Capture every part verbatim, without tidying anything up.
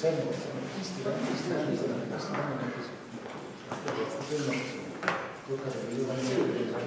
Sedmo, sedmo, tisti, da, tisti, da, tisti, da, tisti, da, tisti, da, tukaj da bilo, da ne bilo,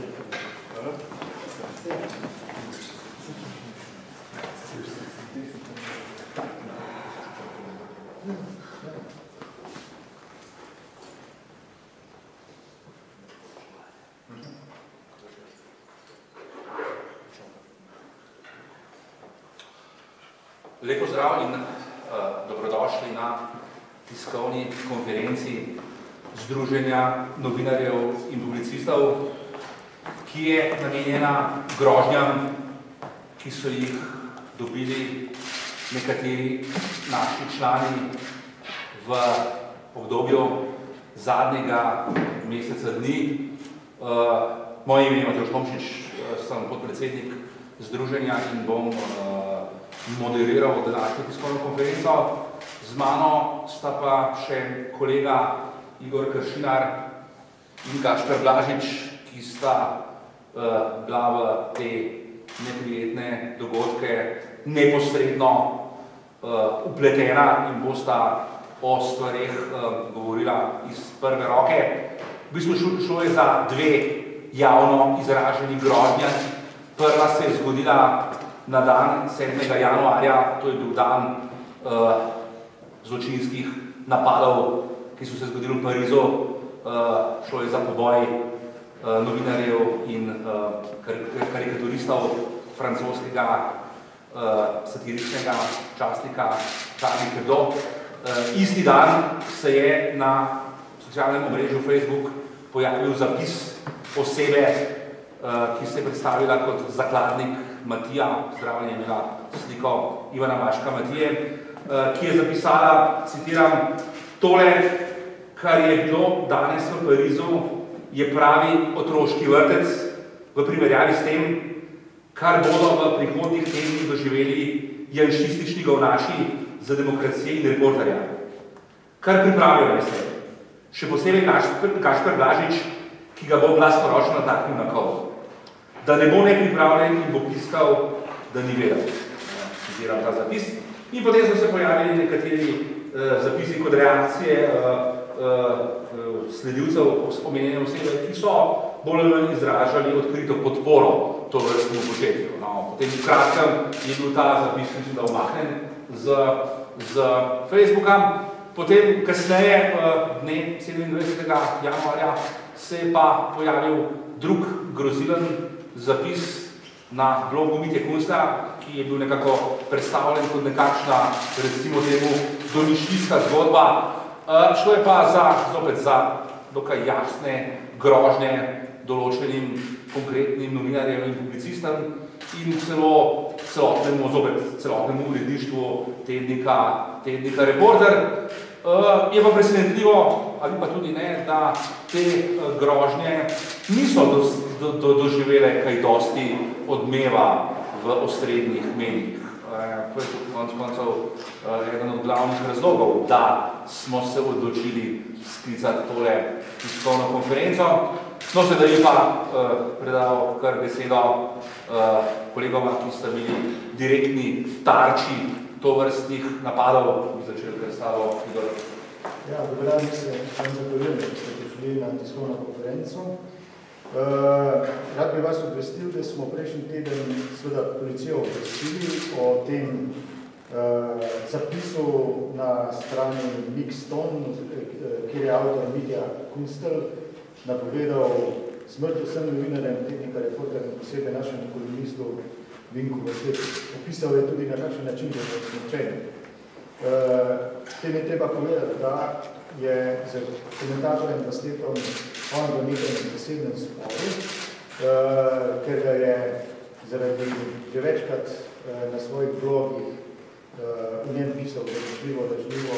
Lep pozdrav in uh, dobrodošli na tiskovni konferenci Združenja novinarjev in publicistov, ki je namenjena grožnjam, ki so jih dobili nekateri naši člani v obdobju zadnjega meseca dni. Uh, moje ime je Matevž Tomšič, sem podpredsednik Združenja in bom uh, moderiral današnjo tiskovno konferenco. Z mano sta pa še kolega Igor Kršinar in Gašper Blažič, ki sta uh, bila v te neprijetne dogodke neposredno uh, upletena in bosta o stvareh uh, govorila iz prve roke. V bistvu šlo je za dve javno izraženi grožnje. Prva se je zgodila na dan sedmega januarja, to je bil dan uh, zločinskih napadov, ki so se zgodili v Parizu. Uh, šlo je za poboj uh, novinarjev in uh, karikaturistov francoskega uh, satiričnega časnika Charlie Hebdo. Uh, isti dan se je na socialnem omrežju Facebook pojavil zapis osebe, uh, ki se je predstavila kot zakladnik Matija, zdravljenje imela sliko Ivana Vaška Matije, ki je zapisala, citiram, tole, kar je bilo danes v Parizu, je pravi otroški vrtec v primerjavi s tem, kar bodo v prihodnjih tednih doživeli janšistični govnaši za demokracije in reporterja. Kar pripravijo se, še posebej Gašper Blažič, ki ga bo glasnoročno nataknil na kol. Da ne bo nepripravljen in bo piskal, da ni vedel. Citiram ta zapis. In potem so se pojavili nekateri uh, zapisi kot reakcije uh, uh, sledilcev omenjene osebe, ki so bolj ali manj izražali odkrito podporo to vrstnemu početju. No, potem v kratkem je bil ta zapis, mislim, da omaknen z, z Facebooka. Potem kasneje, uh, dne sedemindvajsetega januarja, se je pa pojavil drug grozilen zapis na blogu Mitje Kunsta, ki je bil nekako predstavljen kot nekakšna, recimo temu, domišljijska zgodba. Uh, šlo je pa za, zopet za dokaj jasne grožnje določenim konkretnim novinarjem in publicistom in celo celotnemu, zopet celotnemu uredništvu tednika, tednika Reporter. Uh, je pa presenetljivo, ali pa tudi ne, da te uh, grožnje niso do, do, do, doživele kaj dosti odmeva v osrednjih medijih. Uh, to je tudi konc koncev uh, eden od glavnih razlogov, da smo se odločili sklicati tole tiskovno konferenco. No, sedaj je pa uh, predal kar besedo uh, kolegoma, ki sta bili direktni tarči tovrstnih napadov, bi začeli predstavo Igor. Ja, dobro dan, se vam zahvaljujem, da ste prišli na tiskovno konferenco. Uh, rad bi vas obvestil, da smo prejšnji teden seveda policijo obvestili o tem uh, zapisu na strani Mixton, kjer je avtor Mitja Kunstel napovedal smrt vsem novinarjem tednika Reporter in posebej našem kolumnistu Vinku Vrstetu. Opisal je tudi na kakšen način, da je smrčen. Uh, tem je treba povedati, da je z komentatorjem Vrstetom on v nekem zasebnem sporu, uh, ker ga je zaradi že večkrat uh, na svojih blogih uh, v njem pisal lažljivo, lažljivo,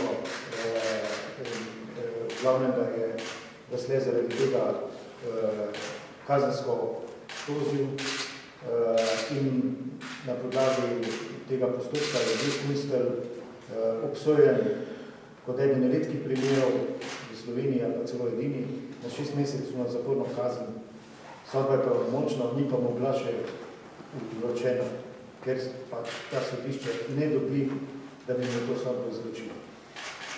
v glavnem, da je doslej zaradi tega uh, kazensko tožil. Uh, in na podlagi tega postopka je bil Kunstel uh, obsojen kot eden redkih primerov v Sloveniji ali pa celo edini na šest mesecev na zaporno kazen. Sodba je pravnomočna, ni pa mogla še vročena, ker pač ta sodišče ne dobi, da bi mu to sodbo izročilo.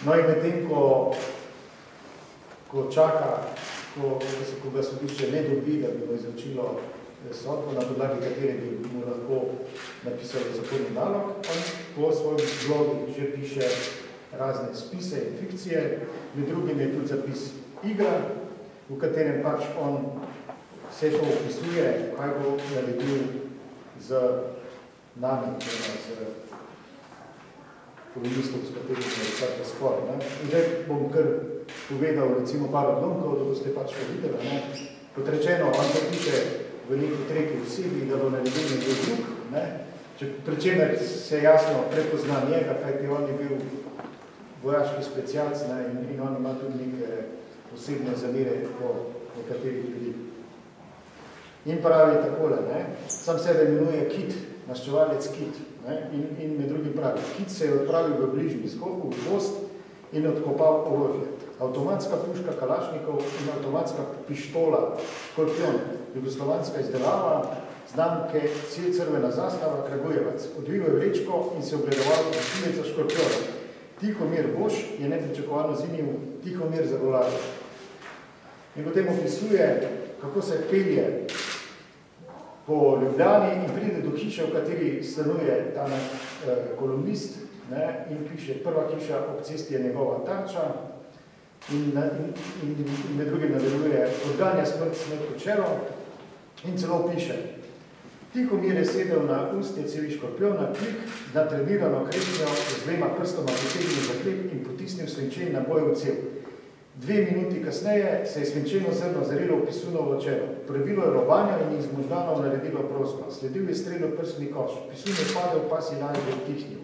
No in medtem, ko, ko čaka, ko, ko ga sodišče ne dobi, da bi mu izročilo sodbo, na podlagi katere bi mu lahko napisalo zaporni nalog, on po svojem blogu že piše razne spise in fikcije, med drugim je tudi zapis Igra, v katerem pač on vse to opisuje, kaj bo naredil z nami, z komunistov, s katerimi je vsaka spor. In zdaj bom kar povedal recimo par odlomkov, da boste pač to videli. Ne? Kot rečeno, on to piše v neki tretji osebi, da bo naredil nekaj drug, ne? Pri čemer se jasno prepozna njega, kajti on je bil vojaški specialc, ne? in, in on ima tudi neke osebne zamere po nekaterih ljudi. In pravi takole, ne? Sam sebe imenuje Kit, maščevalec Kit, ne? In, in med drugim pravi, Kit se je odpravil v bližnji skok, v gost in odkopal orožje. Avtomatska puška Kalašnikov in avtomatska pištola Škorpion, jugoslovanska izdelava, znamke Crvena zastava, Kragujevac. Odvil je vrečko in se ogledoval pošiljca Škorpiona. Tihomir Boš je nepričakovano zinil Tihomir Zagolaža. In potem opisuje, kako se pelje po Ljubljani in pride do hiše, v kateri stanuje ta eh, kolumnist, ne, in piše, prva hiša ob cesti je njegova tarča in, in, in, in med drugim nadaljuje, odganja smrt smrt kočero in celo piše, Tihomir je sedel na ustje cevi Škorpiona, klik, natrenirano kretnjo, z dvema prstoma potegnil za klep in potisnil svinčen naboj v cev. Dve minuti kasneje se je svinčeno zrno zarilo v pisunovo čelo. Prebilo je robanjo in iz možganov naredilo prostor. Sledil je strelo prstni koš. Pisun je padel, pas je naj je vtihnil.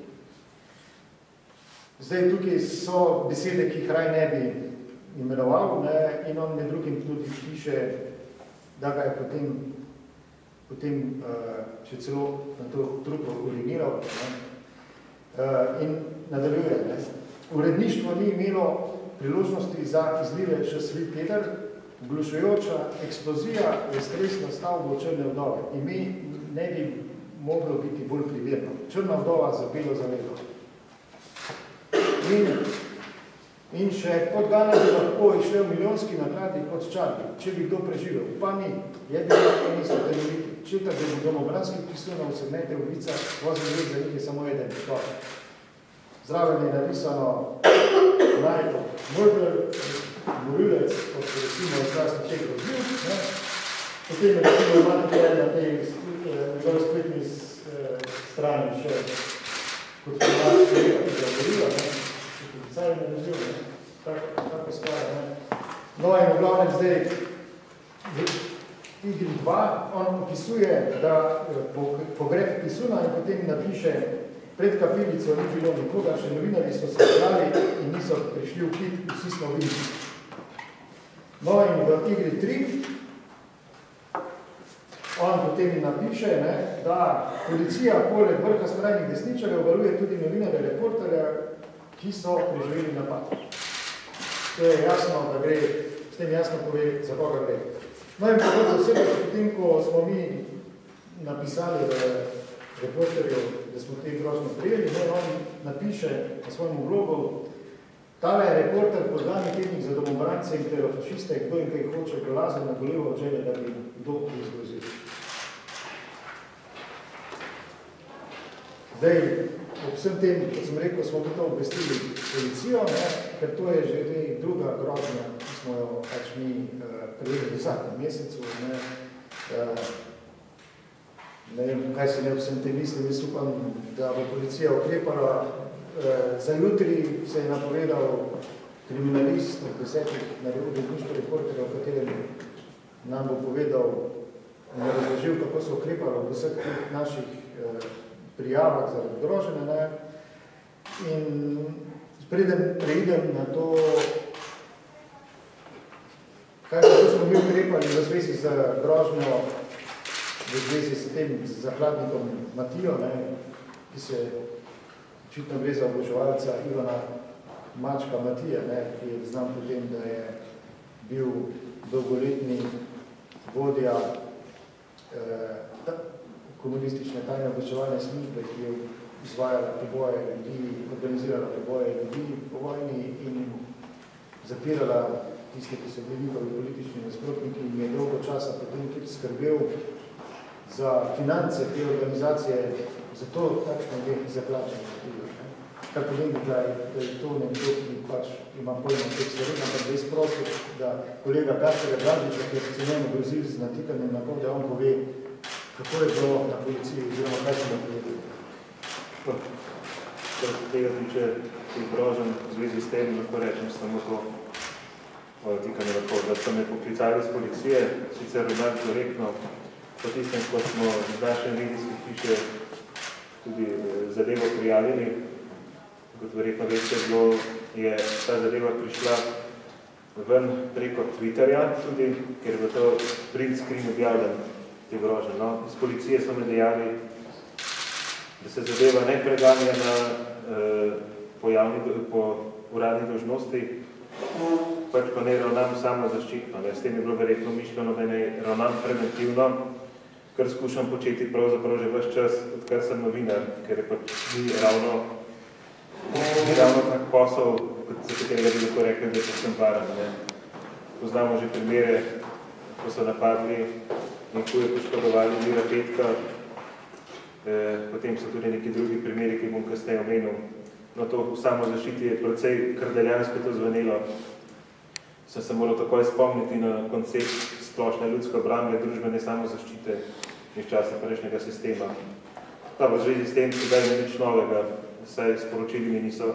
Zdaj tukaj so besede, ki jih raj ne bi imenoval, ne, in on med drugim tudi piše, da ga je potem, potem uh, še celo na to trupo uriniral, ne, uh, in nadaljuje. Ne. Uredništvo ni imelo priložnosti za izlive še svi Peter, oglušujoča eksplozija je stresna stavbo Črne vdove. Ime ne bi moglo biti bolj primerno. Črna vdova za belo zavedo. In, in še podgana bi lahko išle v milijonski nakladi kot čarbi, če bi kdo preživel. Pa ni, je bi lahko niso tenoviti. Četak, da bi domobranskih pisunov se mete v vicah, vozim let za njih je samo eden potok. Zraven je napisano Najto Mordler, morilec, kot se recimo izrasti ček rozbil, ne. Potem je recimo imate na tej njegove spletni strani še kot pomač človeka, ki ga borila, ne. Kaj je naredil, ne. Tako stvar, ne. No in v glavnem zdaj v igri dva on opisuje, da pogreb Pisuna in potem napiše pred kapilico ni bilo nikoga, še novinari so se zbrali in niso prišli v Kit, vsi smo videli. No in v igri tri on potem napiše, ne, da policija poleg vrha skrajnih desničarjev varuje tudi novinarje reporterja, ki so preživeli napad. To je jasno, da gre, s tem jasno pove, za koga gre. No in povedal vsega, potem, ko smo mi napisali v reporterju, da smo te grožno prijeli, ne, on napiše na svojem blogu, tale je reporter podgani tednik za domobrance in klerofašiste, kdo in kaj hoče prolazen na golevo od želje, da bi kdo izgrozil. Zdaj, ob vsem tem, kot sem rekel, smo to obvestili policijo, ne, ker to je že druga grožnja, ki smo jo pač mi uh, prijeli v zadnjem mesecu. Ne, uh, Ne vem, kaj se ne vsem te mislim, jaz upam, da bo policija ukrepala. E, za jutri se je napovedal kriminalist od desetih uredniških reporterjev, v katerem nam bo povedal in razložil, kako so ukrepali v vseh teh naših e, prijavah za grožene. Ne? In predem preidem na to, kaj smo mi ukrepali v zvezi z grožnjo, v zvezi s tem zakladnikom Matijo, ne, ki se očitno gre za oboževalca Ivana Mačka Matija, ne, ki je znam potem, da je bil dolgoletni vodja eh, ta, komunistične tajne oboževalne službe, ki je izvajala preboje ljudi, organizirala preboje ljudi po vojni in zapirala tiste, ki so bili njihovi politični nasprotniki in je dolgo časa potem tudi skrbel za finance te organizacije, zato takšno je zaplačeno tudi. Kar povem, da je to nekdo, ki pač ima pojma teh stvari, ampak da je sprosil, da kolega Gaščega Dražiča, ki je cenjeno grozil z natikanjem na kol, da on pove, kako je bilo na policiji, oziroma kaj se da povedal. Kar se tega tiče tih groženj v zvezi s tem, lahko rečem samo to tikanje na kol, da so me poklicali z policije, sicer ravnali korektno, po tistem, ko smo z naše medijske hiše tudi zadevo prijavili. Kot verjetno veste, je ta zadeva prišla ven preko Twitterja tudi, ker je to print screen objavljen te grožnje. No, iz policije so me dejali, da se zadeva ne preganja na, eh, po, javni, po uradni dolžnosti, pač pa ne ravnam samo zaščitno. Ne. S tem je bilo verjetno mišljeno, da ne ravnam preventivno, kar skušam početi pravzaprav že ves čas, odkar sem novinar, ker je pač ni ravno Ni ravno tak posel, za katerega bi lahko rekli, da sem varen. Poznamo že primere, ko so napadli in huje poškodovali Mira Petka, e, potem so tudi neki drugi primeri, ki bom kasneje omenil. No, to v samozaščiti je precej krdeljansko to zvenelo. Sem se moral takoj spomniti na koncept splošne ljudske obrambe, družbene samozaščite iz časa prejšnjega sistema. Ta v zvezi s tem sedaj ni nič novega, saj sporočili mi niso.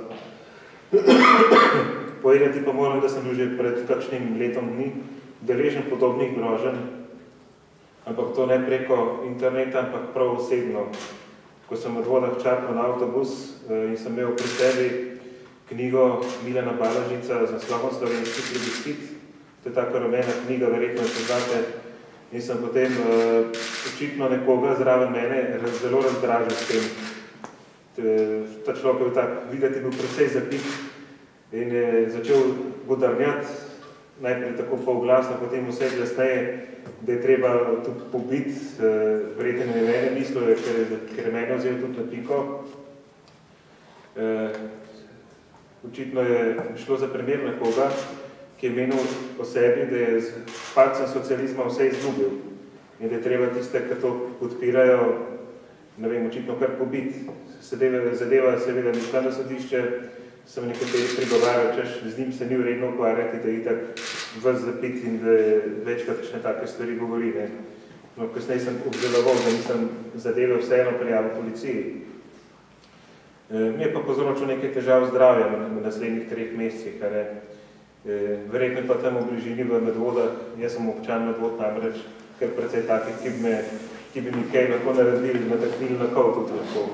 Povedati pa moram, da sem bil že pred kakšnim letom dni deležen podobnih groženj, ampak to ne preko interneta, ampak prav osebno. Ko sem od Vodah čakal na avtobus in sem imel pri sebi knjigo Milana Balažica z naslovom Slovenski plebiscit, to je taka rumena knjiga, verjetno jo poznate, in sem potem uh, očitno nekoga zraven mene zelo razdražil s tem. Ta človek je tak, videti bil precej zapit in je začel bodarnjati, najprej tako polglasno, potem vse glasneje, da je treba tudi pobiti, verjetno je mene mislil, ker je, ker je mene vzel tudi na piko. E, očitno je šlo za primer nekoga, ki je menil o sebi, da je z padcem socializma vse izgubil in da je treba tiste, ki to podpirajo, ne vem, očitno kar pobiti. Zadeva, zadeva seveda ni šla na sodišče, sem nekateri prigovarjal, češ z njim se ni vredno ukvarjati, da je itak ves zapit in da je večkrat kakšne take stvari govori. Ne. No, kasneje sem obdeloval, da nisem zadeve vseeno prijavil policiji. E, mi je pa povzročil nekaj težav zdravja v naslednjih treh mesecih. E, verjetno pa tam v bližini v Medvodah, jaz sem občan Medvod namreč, ker precej takih, ki bi, me, ki bi mi kaj lahko naredili, nataknili na kol tudi lahko.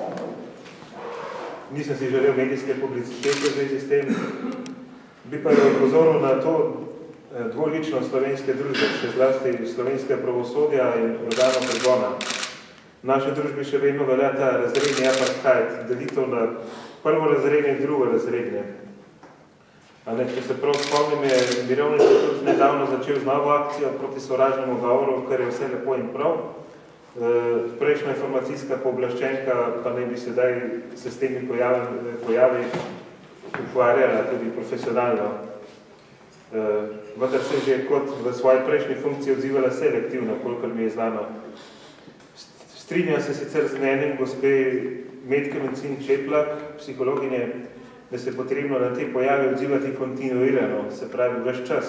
Nisem si želel medijske publicitete v zvezi s tem, bi pa je opozoril na to dvoličnost slovenske družbe, še zlasti slovenske pravosodja in organov pregona. V naši družbi še vedno velja ta razredni apartheid, delitev na prvorazredne in drugorazredne. Če se prav spomnim, je Mirovni inštitut nedavno začel z novo akcijo proti sovražnemu govoru, kar je vse lepo in prav. Prejšnja informacijska pooblaščenka pa naj bi sedaj se s temi pojavi, pojavi ukvarjala tudi profesionalno. Vendar se že kot v svoji prejšnji funkciji odzivala selektivno, kolikor mi je znano. Strinjam se sicer z mnenjem gospe Metke Mencin Čeplak, psihologinje, da se je potrebno na te pojave odzivati kontinuirano, se pravi ves čas.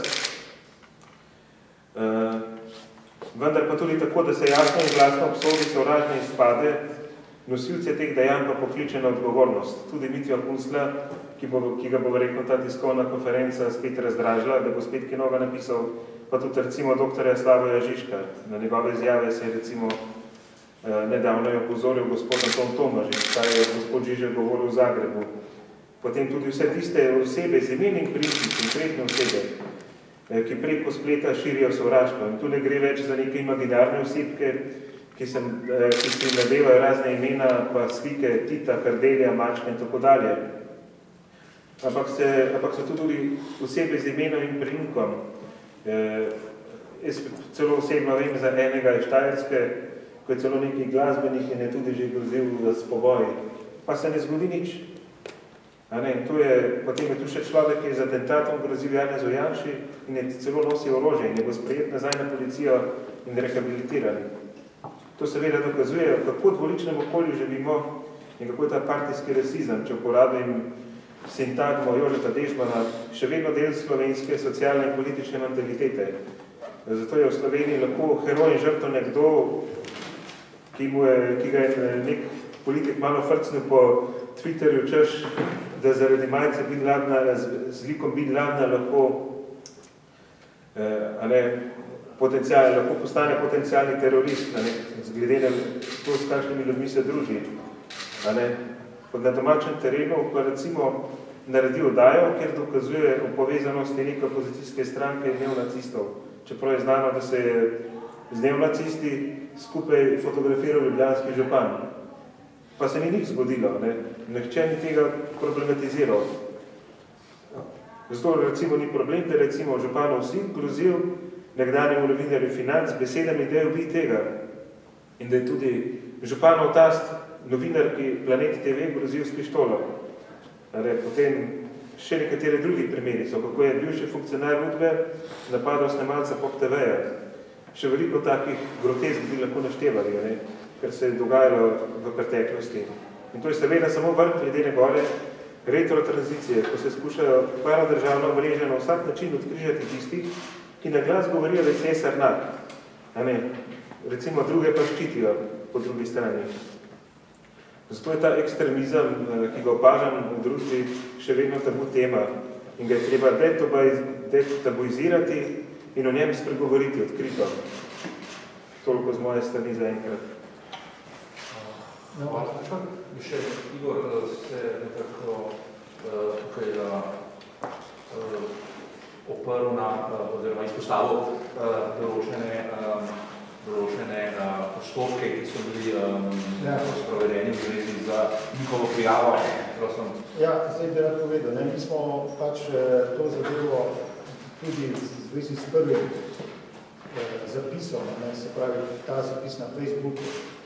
Vendar pa tudi tako, da se jasno in glasno obsodi sovražne izpade, nosilce teh dejanj pa pokliče na odgovornost. Tudi Mitja Kunsla, ki, bo, ki ga bo verjetno ta tiskovna konferenca spet razdražila, da bo spet kaj novega napisal, pa tudi recimo doktorja Slavoja Žižka. Na njegove izjave se je recimo nedavno je opozoril gospod Anton Tomažič, kaj je gospod Žižek govoril v Zagrebu. Potem tudi vse tiste osebe z imen in priimki, konkretne osebe, ki preko spleta širijo sovraštvo. In tu ne gre več za neke imaginarne osebke, ki se, ki se nadevajo razne imena, pa slike Tita, Kardelja, Mačka in tako dalje. Ampak, se, ampak so tudi osebe z imenom in priimkom. Jaz celo osebno vem za enega iz Štajerske, ko je celo nekaj glasbenih in je tudi že grozil s poboji. Pa se ne zgodi nič. A ne, tu je, potem je tu še človek, ki je z atentatom grozil Janezu Janši in je celo nosil orožje in je bo sprejet nazaj na policijo in rehabilitiran. To seveda dokazuje, kako v dvoličnem okolju živimo in kako je ta partijski rasizem, če uporabim sintagmo Jožeta Dežmana, še vedno del slovenske socialne in politične mentalitete. Zato je v Sloveniji lahko heroj in žrtev nekdo, ki, mu je, ki ga je nek politik malo frcnil po Twitterju, češ, da zaradi majice Bin Ladna, z likom Bin Ladna lahko, eh, a ne, potencial, lahko postane potencialni terorist, a ne, zglede na to, s kakšnimi ljudmi se druži. A ne. Na domačem terenu pa recimo naredi oddajo, kjer dokazuje o povezanosti neke opozicijske stranke in neonacistov. Čeprav je znano, da se je z neonacisti skupaj fotografiral ljubljanski župan. Pa se ni nič zgodilo, ne? Nihče ni tega problematiziral. Zato recimo ni problem, da recimo županov sin grozil nekdanjemu novinarju Financ besedami, da je ubij tega. In da je tudi županov tast, novinar, ki Planet T V grozil s pištolo. Potem še nekatere drugi primeri so, kako je bil še funkcionar Udbe napadal snemalca Pop T V-ja. Še veliko takih grotesk bi lahko naštevali, ne? Ker se je dogajalo v preteklosti. In to je seveda samo vrh ledene gore retrotranzicije, ko se skušajo paradržavno mreže na vsak način odkrižati tistih, ki na glas govorijo, da je cesar nad. Recimo druge pa ščitijo po drugi strani. Zato je ta ekstremizem, ki ga opažam v družbi, še vedno tabu tema in ga je treba detabuizirati in o njem spregovoriti odkrito. Toliko z moje strani za enkrat. Hvala. Bi še, Igor, se nekako tukaj oprl na, oziroma izpostavil določene določene postopke, ki so bili sprovedeni v zvezi za njihovo prijavo. Prosim. Ja, zdaj bi rad povedal, ne, mi smo pač to zadevo tudi v zvezi s prvim zapisom, ne, se pravi ta zapis na Facebooku,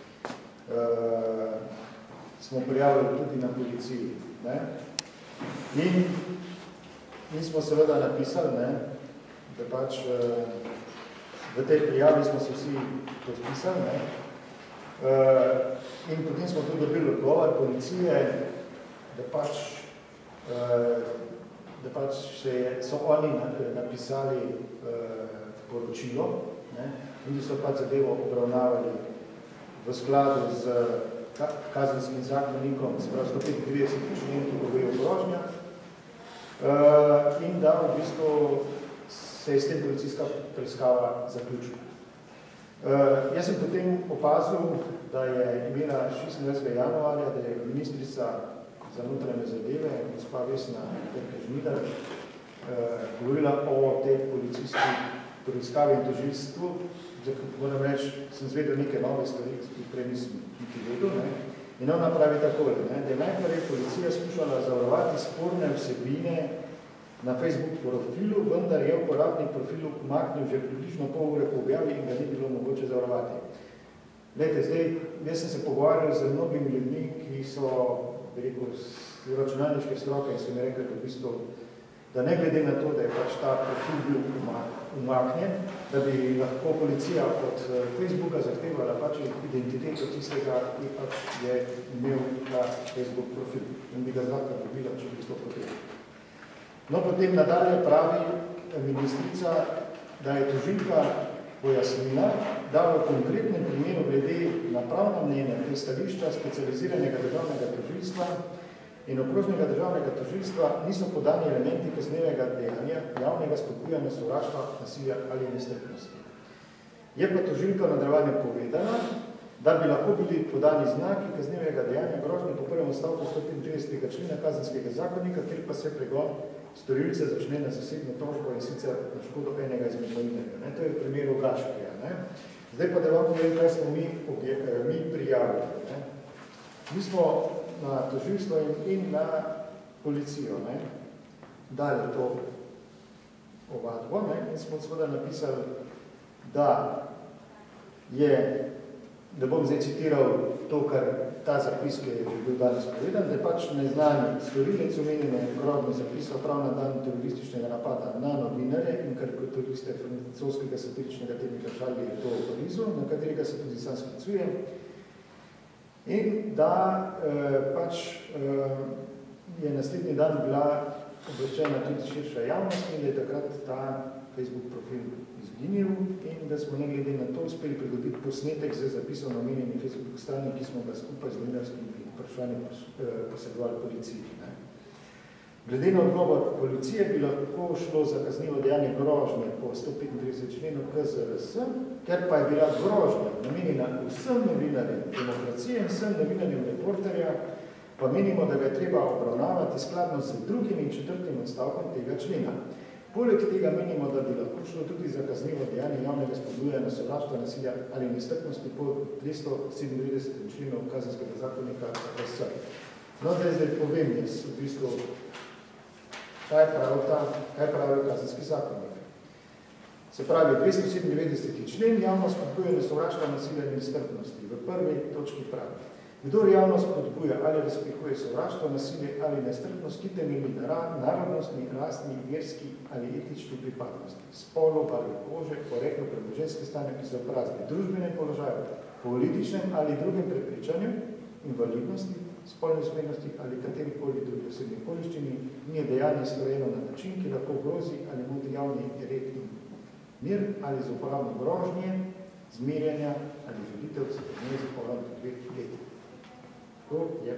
smo prijavili tudi na policiji. Ne. In mi smo seveda napisali, ne, da pač v tej prijavi smo se vsi podpisali, ne? In potem smo tudi dobili odgovor policije, da pač, da pač so oni napisali poročilo, ne? In da so pač zadevo obravnavali v skladu z kazenskim zakonikom, se pravi sto petintrideset člen, ki govori o grožnjah, in da v bistvu se je s tem policijska preiskava zaključila. Uh, jaz sem potem opazil, da je imela šestindvajsetega januarja, da je ministrica za notranje zadeve, gospa Vesna Žnidar, uh, govorila o tej policijski preiskavi in tožilstvu. Moram reči, sem zvedel neke nove stvari, ki prej nisem niti vedel. Ne? In ona pravi takole, ne? Da je najprej policija skušala zavarovati sporne vsebine na Facebook profilu, vendar je uporabnik profilu umaknil že približno pol ure po objavi in ga ni bilo mogoče zavarovati. Glejte, zdaj, jaz sem se pogovarjal z mnogimi ljudmi, ki so, bi rekel, z računalniške stroke in so mi rekli, v bistvu, da ne glede na to, da je pač ta profil bil umaknjen, da bi lahko policija od Facebooka zahtevala pač identiteto tistega, ki pač je imel ta Facebook profil in bi ga zlahka dobila, če bi to potrebno. No, potem nadalje pravi ministrica, da je tožilka pojasnila, da v konkretnem primeru glede na pravna mnenja te stališča specializiranega državnega tožilstva in okrožnega državnega tožilstva niso podani elementi kaznivega dejanja javnega spodbujanja sovraštva, nasilja ali nestrpnosti. Je pa tožilka v nadaljevanju povedala, da bi lahko bili podani znaki kaznivega dejanja grožnje po prvem odstavku sto petintridesetega člena kazenskega zakonika, kjer pa se pregon storilce začne na zasebno tožbo in sicer na škodo enega izmed novinarjev. To je v primeru Gašperja. Zdaj pa da vam povem, kaj smo mi, mi prijavili. Ne? Mi smo na tožilstvo in, in na policijo ne? dali to ovadbo ne? In smo seveda napisali, da je da bom zdaj citiral to, kar ta zapis, ki je bil danes povedan, da je pač neznani storilec omenjene grožnje zapisal prav na dan terorističnega napada na novinarje in karikaturiste francoskega satiričnega tednika Charlie Hebdo v Parizu, na katerega se tudi sam sklicuje. In da eh, pač eh, je naslednji dan bila obveščena tudi širša javnost in da je takrat ta Facebook profil izginil in da smo ne glede na to uspeli pridobiti posnetek z zapisom na omenjeni Facebook strani, ki smo ga skupaj z novinarskimi vprašanji posredovali policiji. Ne. Glede na odgovor policije bi lahko šlo za kaznivo dejanje grožnje po sto petintrideset členu K Z R S, ker pa je bila grožnja namenjena vsem novinarjem demokracije in vsem novinarjem reporterja, pa menimo, da ga je treba obravnavati skladno z drugim in četrtim odstavkom tega člena. Poleg tega menimo, da bi lahko šlo tudi za kaznivo dejanje javnega spodbujanja sovraštva, nasilja ali nestrpnosti po dvesto sedemindevetdesetem členu Kazenskega zakonika R S. No, da zdaj povem jaz v bistvu, kaj pravi ta, kaj pravi Kazenski zakonik. Se pravi, dvesto sedemindevetdeseti člen javno spodbujanje sovraštva, nasilja in nestrpnosti. V prvi točki pravi. Kdor javno spodbuja ali razpihuje sovraštvo, nasilje ali nestrpnost, ki temelji na narodnostni, rasni, verski ali etični pripadnosti, spolu, barvi kože, poreklu, premoženjske stanje, izobrazbe, družbenem položaju, političnem ali drugem prepričanju, invalidnosti, spolne usmernosti ali katerikoli drugi osebni okoliščini, ni dejanje storjeno na način, ki lahko grozi ali moti javni red in mir ali z uporabno grožnje, zmerjanja ali želitev se podnije za uporabno dveh let. To je,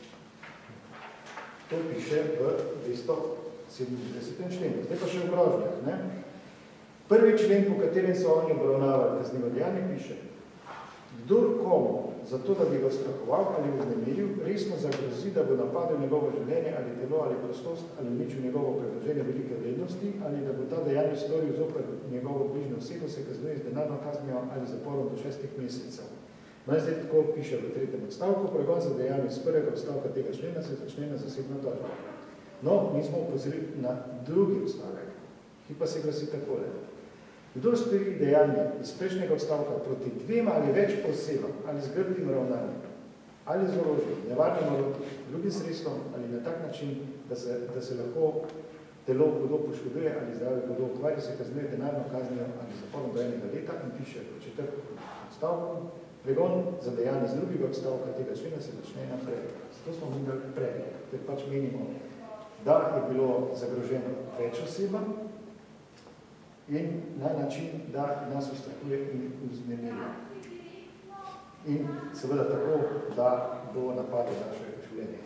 to piše v dvesto sedemindevetdesetem členu. Zdaj pa še v grožnjah. Ne? Prvi člen, po katerem so oni obravnavali kaznivo dejanje, piše: kdor komu, zato da bi ga strahoval ali vznemiril, resno zagrozi, da bo napadel njegovo življenje ali telo ali prostost ali uničil njegovo predloženje velike vrednosti ali da bo ta dejanje storil zoper njegovo bližnjo osebo, se kaznuje z denarno kaznijo ali zaporom do šestih mesecev. No, zdaj tako piše v tretjem odstavku, pregon za dejanje iz prvega odstavka tega člena se začne na zasebno tožbo. No, mi smo upozorili na drugi odstavek, ki pa se glasi takole. Kdor stori dejanje iz prejšnjega odstavka proti dvema ali več osebam ali z grdim ravnanjem ali z orožjem, nevarnim orodjem, drugim sredstvom ali na tak način, da se, da se lahko telo hudo poškoduje ali zdravje hudo okvari, se kaznuje denarno kaznijo ali zaporom do enega leta in piše v četrtem odstavku. Pregon za dejanje z drugega odstavka tega člena se začne naprej. Zato smo mi dali predlog, ker pač menimo, da je bilo zagroženo več osebam in na način, da nas ustrahuje in vznemirja. In seveda tako, da bo napadlo naše življenje.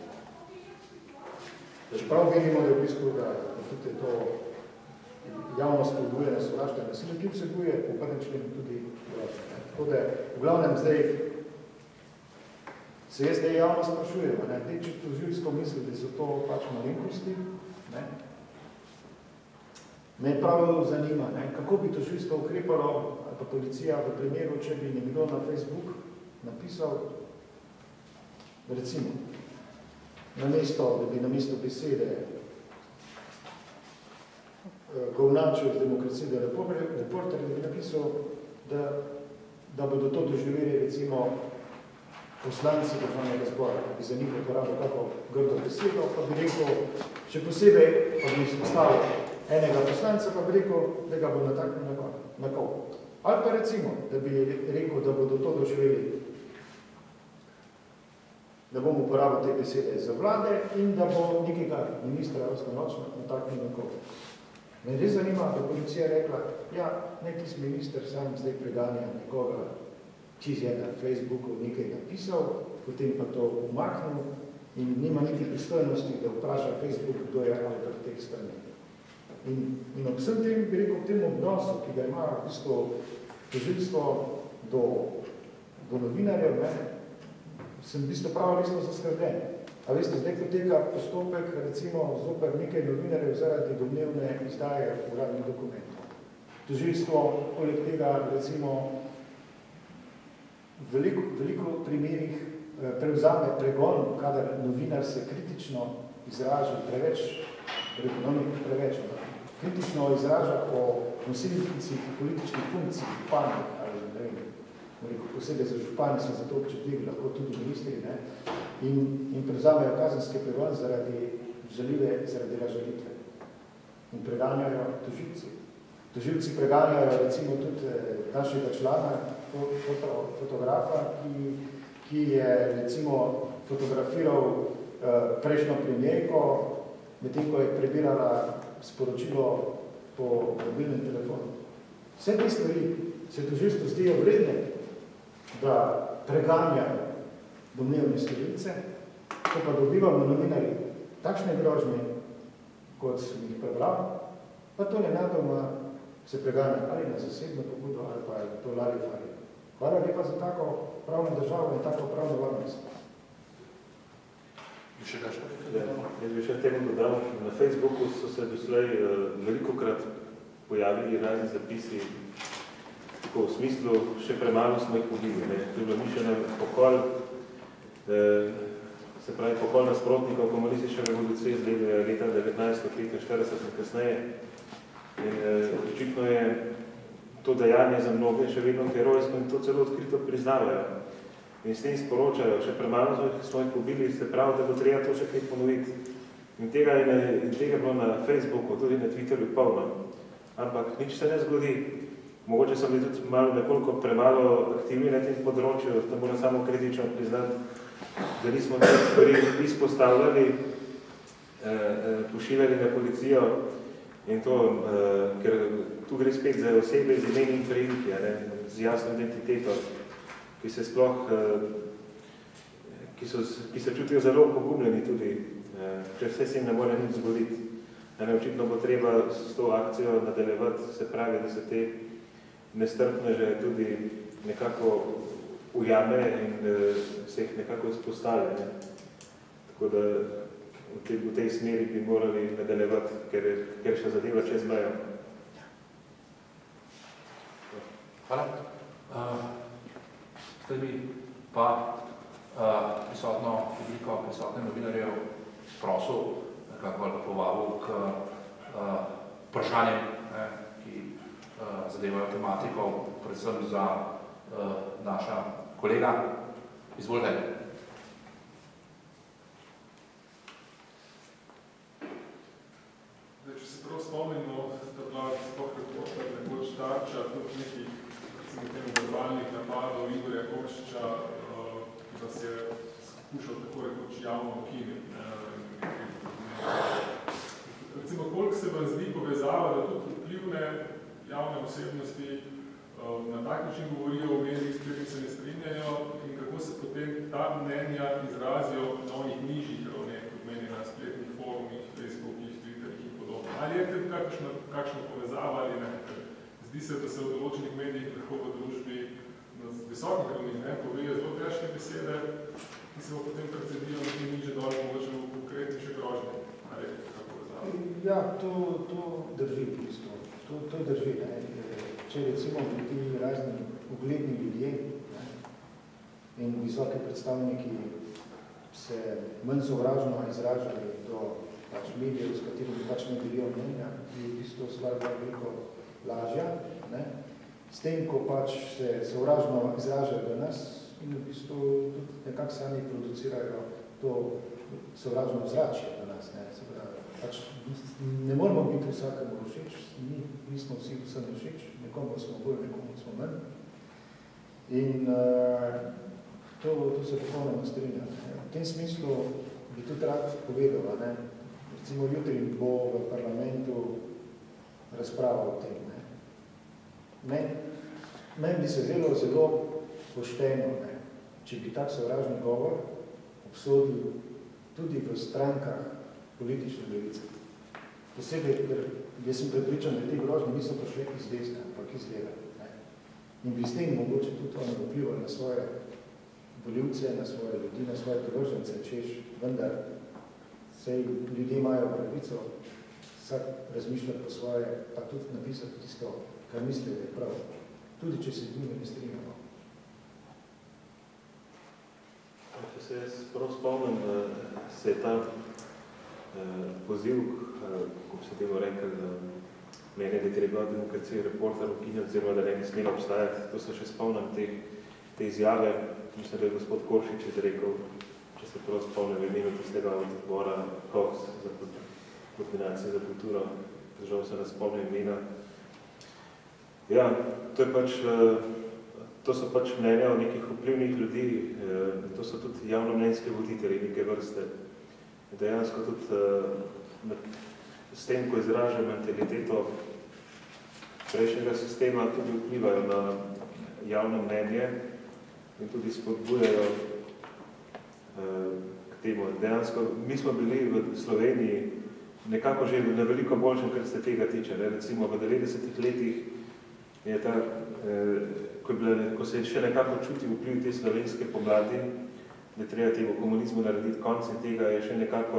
Čeprav menimo, da je v bistvu, da tudi to javno spodbujanje sovraštva in nasilja, ki vsebuje po prvem členu tudi grožnje. Tako da, v glavnem zdaj, se jaz zdaj javno sprašujem, ne, te, če tožilsko misli, da so to pač malenkosti, ne, me prav zanima, ne, kako bi tožilsko ukrepalo, ali pa policija v primeru, če bi nekdo na Facebook napisal, recimo, namesto, da bi namesto besede govnačev z demokracije do reporterja, da bi napisal, da da bodo to doživeli recimo poslanci državnega zbora, da bi za njih uporabil kako grdo besedo, pa bi rekel, še posebej, pa bi izpostavil enega poslanca, pa bi rekel, da ga bo nataknil na kol. Ali pa recimo, da bi rekel, da bodo to doživeli, da bom uporabil te besede za vlade in da bo nekega ministra osnovnočno nataknil na kol. Me res zanima, da policija rekla, ja, nek tisti minister sam zdaj preganja nekoga, čiz je na Facebooku nekaj napisal, potem pa to umaknil in nima niti pristojnosti, da vpraša Facebook, kdo je avtor teh strani. In, in ob vsem tem, bi rekel, tem odnosu, ki ga ima v bistvu tožilstvo do, do novinarjev, ne, sem v bistvu prav resno zaskrbljen. A veste, zdaj poteka postopek, recimo, zoper nekaj novinarjev zaradi domnevne izdaje uradnih dokumentov. Tožilstvo, poleg tega, recimo, veliko, veliko primerih prevzame pregon, kadar novinar se kritično izraža preveč, preveč, kritično izraža o nosilnicih političnih funkcij, panih ali ne vem, posebej za župani so zato občutljivi, lahko tudi ministri, ne, in, in prevzamejo kazenski pregon zaradi žaljive, zaradi razžalitve. In preganjajo tožilci. Tožilci preganjajo recimo tudi našega člana, foto, fotografa, ki, ki je recimo fotografiral uh, prejšnjo premijerko, medtem ko je prebirala sporočilo po mobilnem telefonu. Vse te stvari se tožilstvo zdijo vredne, da preganjajo domnevne storilce, ko pa dobivamo novinarji takšne grožnje, kot sem jih prebral, pa to nenadoma se preganja ali na zasebno pobudo, ali pa je to lari fari. Hvala lepa za tako pravno državo in tako pravno varnost. Še kaj še? Jaz bi še temu dodal, na Facebooku so se doslej velikokrat pojavili razni zapisi, tako v smislu, še premalo smo jih pobili. To je bilo mišljeno pokol, se pravi pokol nasprotnikov komunistične revolucije z leta devetnajststo petinštirideset in kasneje. In očitno je to dejanje za mnoge še vedno herojsko in to celo odkrito priznavajo. In s tem sporočajo, še premalo smo jih pobili, se pravi, da bo treba to še kaj ponoviti. In tega je, na, in tega je bilo na Facebooku, tudi na Twitterju polno. Ampak nič se ne zgodi. Mogoče so bili tudi malo nekoliko premalo aktivni na tem področju, da moram samo kritično priznati, da nismo te stvari izpostavljali, eh, pošiljali na policijo in to, eh, ker tu gre spet za osebe z imeni in priimki, z jasno identiteto, ki se sploh, eh, ki, so, ki se čutijo zelo pogumljeni tudi, eh, če vse se jim ne more nič zgoditi. Ne, očitno bo treba s to akcijo nadaljevati, se pravi, da se te nestrpneže tudi nekako ujame in uh, se jih nekako izpostavi. Ne? Tako da v tej, v tej smeri bi morali nadaljevati, ker, ker še zadeva čez mejo. Hvala. Uh, zdaj bi pa uh, prisotno publiko, prisotne novinarjev prosil, nekako povabil k uh, vprašanjem, ne, ki uh, zadevajo tematiko, predvsem za uh, naša kolega. Izvolite. Zdaj, če se prav spomnimo, da bila sploh reporta nekoč tarča tudi nekih, recimo temu, verbalnih napadov Igorja Koršiča, uh, ki vas je skušal tako rekoč javno ukiniti. Recimo, koliko se vam zdi povezava, da tudi vplivne javne osebnosti uh, na tak način govorijo o medijih, s katerimi se ne strinjajo in kako se potem ta mnenja izrazijo na onih nižjih ravneh, kot meni na spletnih forumih, Facebookih, Twitterih in podobno. Ali je tudi kakšna, kakšna povezava ali ne? Zdi se, da se v določenih medijih lahko v družbi na visokih ravnih ne povejo zelo težke besede, ki se bo potem precedijo na tem nižje dole, mogoče v konkretnejše grožnje. Ali je kakšna povezava? Ja, to, to drži v bistvu. To, to drži. Ne? Če recimo ti razni ugledni ljudje, ne? In visoki predstavniki se manj sovražno izražali do pač medijev, s katerimi pač ne delijo mnenja, je v bistvu stvar veliko lažja. Ne? S tem, ko pač se sovražno izražajo do nas in v bistvu tudi nekako sami producirajo to sovražno vzračje do nas. Ne? Se pravi, pač ne moramo biti vsakemu všeč, mi, mi smo vsi vsem všeč, nekomu smo bolj, nekomu smo manj. In uh, to, to se popolnoma strinja. V tem smislu bi tudi rad povedal, ne? Recimo jutri bo v parlamentu razprava o tem. Ne? Men, men bi se zelo, zelo pošteno, ne? Če bi tak sovražni govor obsodil tudi v strankah politične levice. Posebej, ker jaz sem prepričan, da te grožnje niso prišle iz desne, ampak iz leve. In bi s tem mogoče tudi oni vplivali na svoje voljivce, na svoje ljudi, na svoje privržence, češ, vendar sej ljudje imajo pravico vsak razmišljati po svoje, pa tudi napisati tisto, kar misli, da je prav. Tudi, če se z njimi ne strinjamo. Če se jaz prav spomnim, se je ta poziv, ko bi se temu rekel, mene, da je treba demokracija reporter ukinjati, oziroma da ne bi smela obstajati. To se še spomnim teh te izjave. Mislim, da je gospod Koršič izrekel, če se prav spomnim v imenu tistega odbora Koks za koordinacijo za kulturo, žal se ne spomnim imena. Ja, to je pač, to so pač mnenja o nekih vplivnih ljudi, to so tudi javnomnenjske voditelji neke vrste. Dejansko tudi s tem, ko izražajo mentaliteto prejšnjega sistema, tudi vplivajo na javno mnenje in tudi spodbujajo k temu. Dejansko, mi smo bili v Sloveniji nekako že na veliko boljšem, kar se tega tiče. Recimo v devetdesetih letih je ta, ko, je bila, ko se je še nekako čutil vpliv te slovenske pomladi, da je treba temu komunizmu narediti konc in tega je še nekako,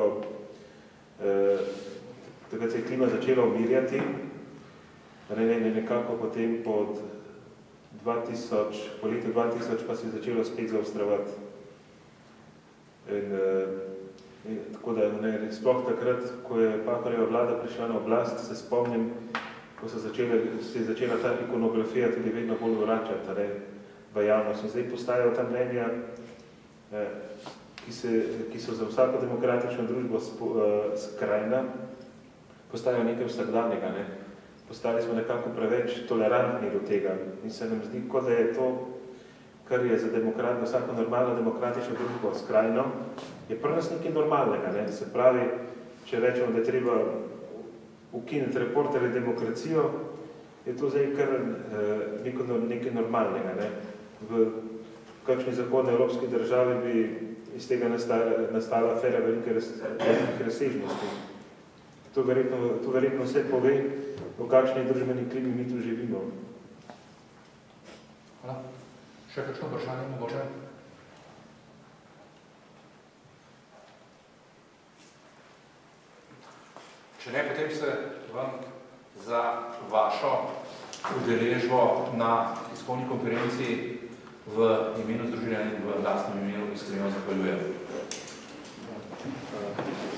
takrat se je klima začela umirjati, ne, ne, nekako potem pod dva tisoč, po letu dva tisoč pa se je začelo spet zaostrovati. In, in tako da, ne, sploh takrat, ko je Pahorjeva vlada prišla na oblast, se spomnim, ko se, začele, se je začela ta ikonografija tudi vedno bolj vračati, ne, v javnost. In zdaj postajajo ta mnenja, ki, se, ki so za vsako demokratično družbo skrajna, postajajo nekaj vsakdanjega. Ne. Postali smo nekako preveč tolerantni do tega in se nam zdi, kot da je to, kar je za demokrat, vsako normalno demokratično družbo skrajno, je pri nas nekaj normalnega. Ne. Se pravi, če rečemo, da je treba ukiniti Reporterje demokracijo, je to zdaj kar neko, nekaj normalnega. Ne. V kakšni zahodne evropski državi bi iz tega nastala, nastala afera velike razsežnosti. To verjetno, to verjetno vse pove, v kakšni družbeni klimi mi tu živimo. Hvala. Še kakšno vprašanje mogoče? Če ne, potem se vam za vašo udeležbo na tiskovni konferenciji v imenu združenja in v lastnem imenu iskreno zahvaljujem.